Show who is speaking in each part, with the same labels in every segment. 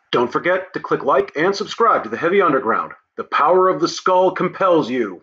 Speaker 1: Don't forget to click like and subscribe to the Heavy Underground. The power of the skull compels you.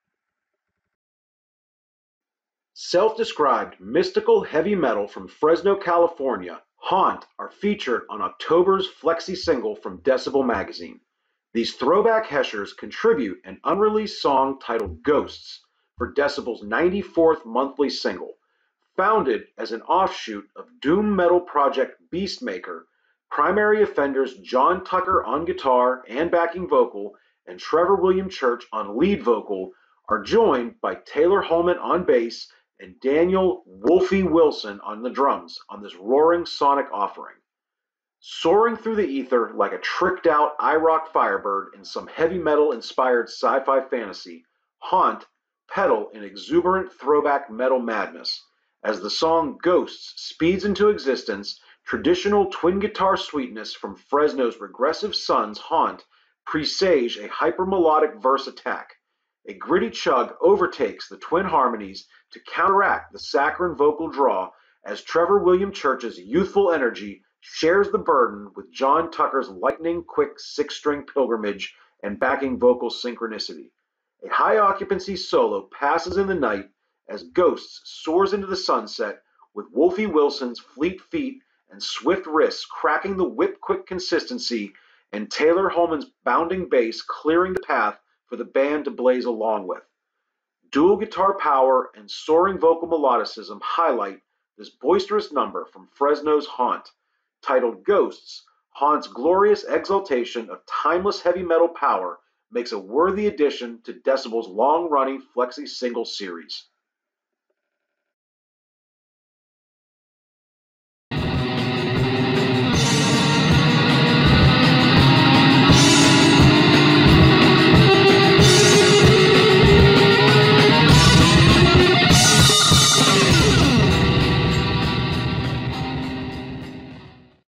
Speaker 1: Self-described mystical heavy metal from Fresno, California, Haunt are featured on October's Flexi-Single from Decibel magazine. These throwback heshers contribute an unreleased song titled Ghosts for Decibel's 94th monthly single. Founded as an offshoot of doom metal project Beastmaker, primary offenders John Tucker on guitar and backing vocal and Trevor William Church on lead vocal are joined by Taylor Holman on bass and Daniel Wolfie Wilson on the drums on this roaring sonic offering. Soaring through the ether like a tricked-out IROC Firebird in some heavy metal-inspired sci-fi fantasy, Haunt pedal in exuberant throwback metal madness. As the song Ghosts speeds into existence, traditional twin guitar sweetness from Fresno's Regressive Sons Haunt presage a hypermelodic verse attack. A gritty chug overtakes the twin harmonies to counteract the saccharine vocal draw as Trevor William Church's youthful energy shares the burden with John Tucker's lightning-quick six-string pilgrimage and backing vocal synchronicity. A high-occupancy solo passes in the night as Ghosts soars into the sunset with Wolfie Wilson's fleet feet and swift wrists cracking the whip-quick consistency and Taylor Holman's bounding bass clearing the path for the band to blaze along with. Dual guitar power and soaring vocal melodicism highlight this boisterous number from Fresno's Haunt. Titled Ghosts, Haunt's glorious exaltation of timeless heavy metal power makes a worthy addition to Decibel's long-running Flexi-Single series.